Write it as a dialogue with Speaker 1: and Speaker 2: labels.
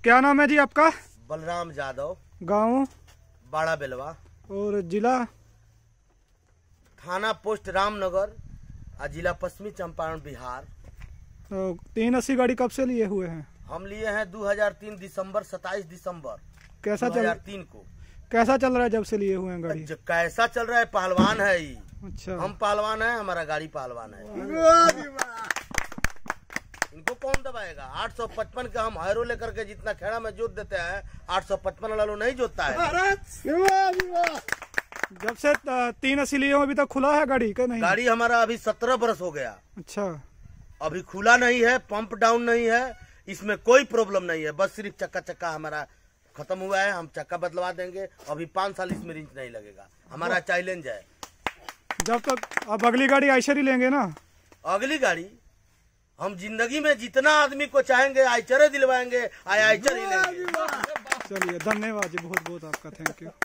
Speaker 1: क्या नाम है जी आपका?
Speaker 2: बलराम यादव,
Speaker 1: गांव?
Speaker 2: बाड़ा बेलवा,
Speaker 1: और जिला?
Speaker 2: थाना पोस्ट रामनगर और जिला पश्चिमी चंपारण बिहार।
Speaker 1: तो 380 गाड़ी कब से लिए हुए हैं?
Speaker 2: हम लिए हैं 2003 दिसंबर 27 दिसंबर
Speaker 1: कैसा
Speaker 2: 2003 को।
Speaker 1: कैसा चल रहा है जब से लिए हुए हैं गाड़ी?
Speaker 2: कैसा चल रहा है? पहलवान है ये।
Speaker 1: अच्छा,
Speaker 2: हम पहलवान है, हमारा गाड़ी पहलवान है। इनको कौन दबाएगा? 855 का हम हैरो लेकर के जितना खेड़ा में जोत देते हैं 855 वाला लोग नहीं जोतता है।
Speaker 1: जब से 380 लिए हो अभी तक खुला है गाड़ी का नहीं?
Speaker 2: गाड़ी हमारा अभी 17 बरस हो गया।
Speaker 1: अच्छा,
Speaker 2: अभी खुला नहीं है, पंप डाउन नहीं है, इसमें कोई प्रॉब्लम नहीं है। बस सिर्फ चक्का हमारा खत्म हुआ है, हम चक्का बदलवा देंगे। अभी 5 साल इसमें रिंच नहीं लगेगा, हमारा चैलेंज है।
Speaker 1: जब तक अब अगली गाड़ी आइशर ही लेंगे ना?
Speaker 2: अगली गाड़ी हम जिंदगी में जितना आदमी को चाहेंगे आइचर दिलवाएंगे, आइचर ही लेंगे।
Speaker 1: चलिए, धन्यवाद जी, बहुत बहुत आपका, थैंक यू।